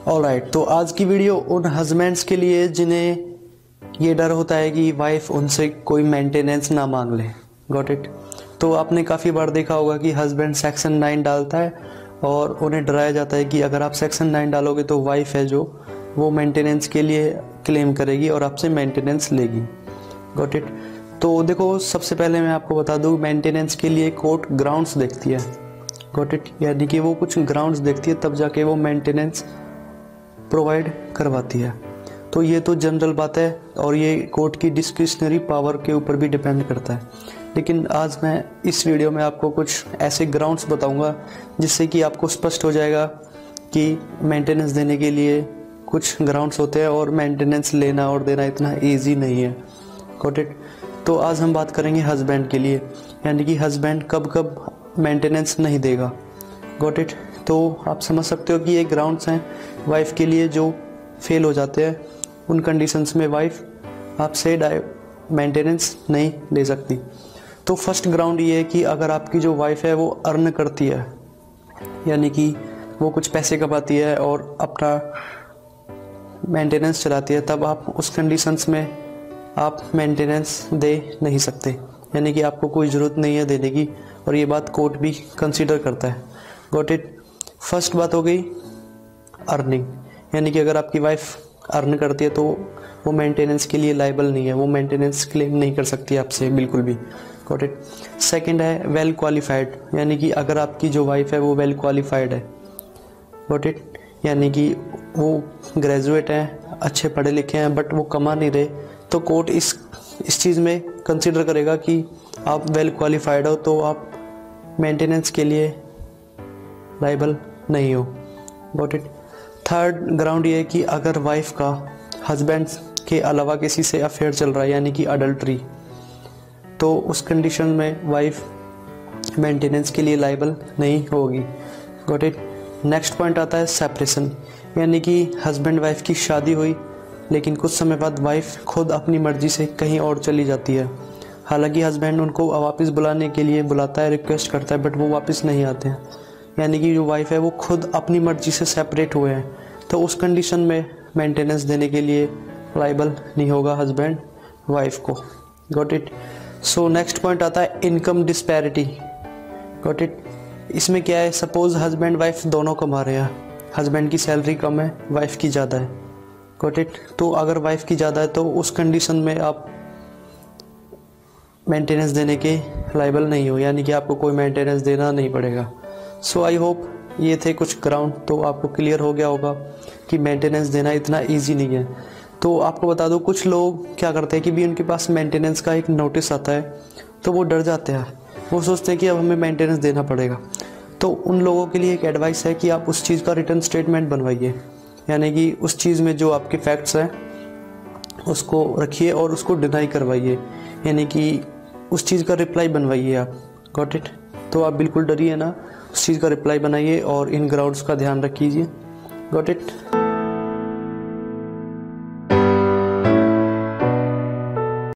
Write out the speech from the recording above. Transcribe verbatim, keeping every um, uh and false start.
Alright, तो आज की वीडियो उन हस्बैंड्स के लिए जिन्हें ये डर होता है कि वाइफ उनसे कोई मेंटेनेंस ना मांग ले। Got it. तो आपने काफ़ी बार देखा होगा कि हस्बैंड सेक्शन नाइन डालता है और उन्हें डराया जाता है कि अगर आप सेक्शन नाइन डालोगे तो वाइफ है जो वो मेंटेनेंस के लिए क्लेम करेगी और आपसे मेंटेनेंस लेगी। Got it. तो देखो, सबसे पहले मैं आपको बता दूं, मेंटेनेंस के लिए कोर्ट ग्राउंड्स देखती है। Got it. यानी कि वो कुछ ग्राउंड्स देखती है तब जाके वो मेंटेनेंस प्रोवाइड करवाती है। तो ये तो जनरल बात है और ये कोर्ट की डिस्क्रिशनरी पावर के ऊपर भी डिपेंड करता है। लेकिन आज मैं इस वीडियो में आपको कुछ ऐसे ग्राउंड्स बताऊंगा जिससे कि आपको स्पष्ट हो जाएगा कि मेंटेनेंस देने के लिए कुछ ग्राउंड्स होते हैं और मेंटेनेंस लेना और देना इतना ईजी नहीं है। Got it. तो आज हम बात करेंगे हस्बैंड के लिए, यानी कि हस्बैंड कब कब मेंटेनेंस नहीं देगा। Got it. तो आप समझ सकते हो कि ये ग्राउंड्स हैं वाइफ के लिए जो फेल हो जाते हैं। उन कंडीशंस में वाइफ आपसे मेंटेनेंस नहीं ले सकती। तो फर्स्ट ग्राउंड ये है कि अगर आपकी जो वाइफ है वो अर्न करती है, यानी कि वो कुछ पैसे कमाती है और अपना मेंटेनेंस चलाती है, तब आप उस कंडीशंस में आप मेंटेनेंस दे नहीं सकते, यानी कि आपको कोई ज़रूरत नहीं है देने की। और ये बात कोर्ट भी कंसीडर करता है। Got it. फर्स्ट बात हो गई अर्निंग, यानी कि अगर आपकी वाइफ अर्न करती है तो वो मेंटेनेंस के लिए लाइबल नहीं है, वो मेंटेनेंस क्लेम नहीं कर सकती आपसे बिल्कुल भी। Got it. सेकंड है वेल क्वालिफाइड, यानी कि अगर आपकी जो वाइफ है वो वेल क्वालिफाइड है। Got it. यानी कि वो ग्रेजुएट हैं, अच्छे पढ़े लिखे हैं, बट वो कमा नहीं रहे, तो कोर्ट इस इस चीज़ में कंसीडर करेगा कि आप वेल क्वालिफाइड हो तो आप मेंटेनेंस के लिए लाइबल नहीं हो। Got it. थर्ड ग्राउंड ये है कि अगर वाइफ का हस्बैंड के अलावा किसी से अफेयर चल रहा है, यानी कि अडल्ट्री, तो उस कंडीशन में वाइफ मेंटेनेंस के लिए लाइबल नहीं होगी। Got it. नेक्स्ट पॉइंट आता है सेपरेशन, यानी कि हस्बैंड वाइफ की शादी हुई लेकिन कुछ समय बाद वाइफ खुद अपनी मर्जी से कहीं और चली जाती है। हालांकि हस्बैंड उनको वापस बुलाने के लिए बुलाता है, रिक्वेस्ट करता है, बट वो वापस नहीं आते हैं, यानी कि जो वाइफ है वो खुद अपनी मर्जी से सेपरेट हुए हैं। तो उस कंडीशन में मेंटेनेंस देने के लिए लाइबल नहीं होगा हस्बैंड वाइफ को। Got it. So next point आता है इनकम डिस्पैरिटी। Got it. इसमें क्या है, सपोज हस्बैंड वाइफ दोनों कमा रहे हैं, हस्बैंड की सैलरी कम है, वाइफ की ज़्यादा है। Got it. तो अगर वाइफ की ज़्यादा है तो उस कंडीशन में आप मेंटेनेंस देने के लाइबल नहीं हो, यानी कि आपको कोई मेंटेनेंस देना नहीं पड़ेगा। सो आई होप ये थे कुछ ग्राउंड, तो आपको क्लियर हो गया होगा कि मेंटेनेंस देना इतना इजी नहीं है। तो आपको बता दूं, कुछ लोग क्या करते हैं कि भी उनके पास मेंटेनेंस का एक नोटिस आता है तो वो डर जाते हैं, वो सोचते हैं कि अब हमें मेंटेनेंस देना पड़ेगा। तो उन लोगों के लिए एक एडवाइस है कि आप उस चीज़ का रिटर्न स्टेटमेंट बनवाइए, यानी कि उस चीज़ में जो आपके फैक्ट्स हैं उसको रखिए और उसको डिनाई करवाइए, यानी कि उस चीज़ का रिप्लाई बनवाइए आप। Got it. तो आप बिल्कुल डरिए ना, उस चीज़ का रिप्लाई बनाइए और इन ग्राउंड्स का ध्यान रखिए। Got it.